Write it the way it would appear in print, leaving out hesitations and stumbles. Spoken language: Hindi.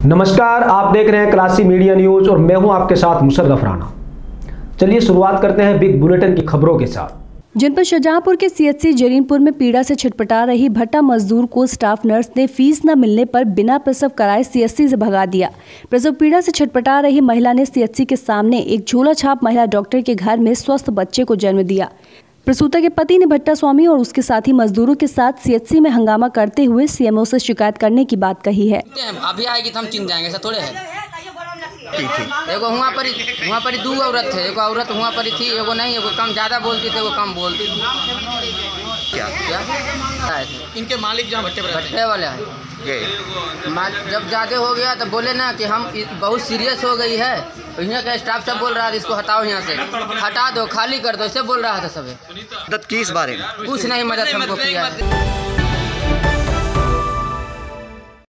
नमस्कार, आप देख रहे हैं क्लासी मीडिया न्यूज और मैं हूं आपके साथ मुशर्रफ राणा। चलिए शुरुआत करते हैं बिग बुलेटिन की खबरों के साथ। जनपद शाहजहांपुर के सीएचसी जरीनपुर में पीड़ा से छटपटा रही भट्टा मजदूर को स्टाफ नर्स ने फीस न मिलने पर बिना प्रसव कराए सीएचसी से भगा दिया। प्रसव पीड़ा से छटपटा रही महिला ने सीएचसी के सामने एक झोला छाप महिला डॉक्टर के घर में स्वस्थ बच्चे को जन्म दिया। प्रसूता के पति ने भट्टा स्वामी और उसके साथी मजदूरों के साथ सीएचसी में हंगामा करते हुए सीएमओ से शिकायत करने की बात कही है। अभी आएगी तो हम चिन जाएंगे, ऐसा थोड़े है। एगो वहाँ पर दो औरत थे, एगो औरत वहाँ पर थी, एगो नहीं, एगो कम ज़्यादा बोलती थी, एगो कम बोलती थी। क्या इनके मालिक जहाँ भट्टे वाले हैं, जब ज़्यादा हो गया तो बोले ना कि हम बहुत सीरियस हो गई है, यहाँ का स्टाफ सब बोल रहा था इसको हटाओ, यहाँ से हटा दो, खाली कर दो, ऐसे बोल रहा था सब। मदद की इस बारे में कुछ नहीं मदद हमको किया है।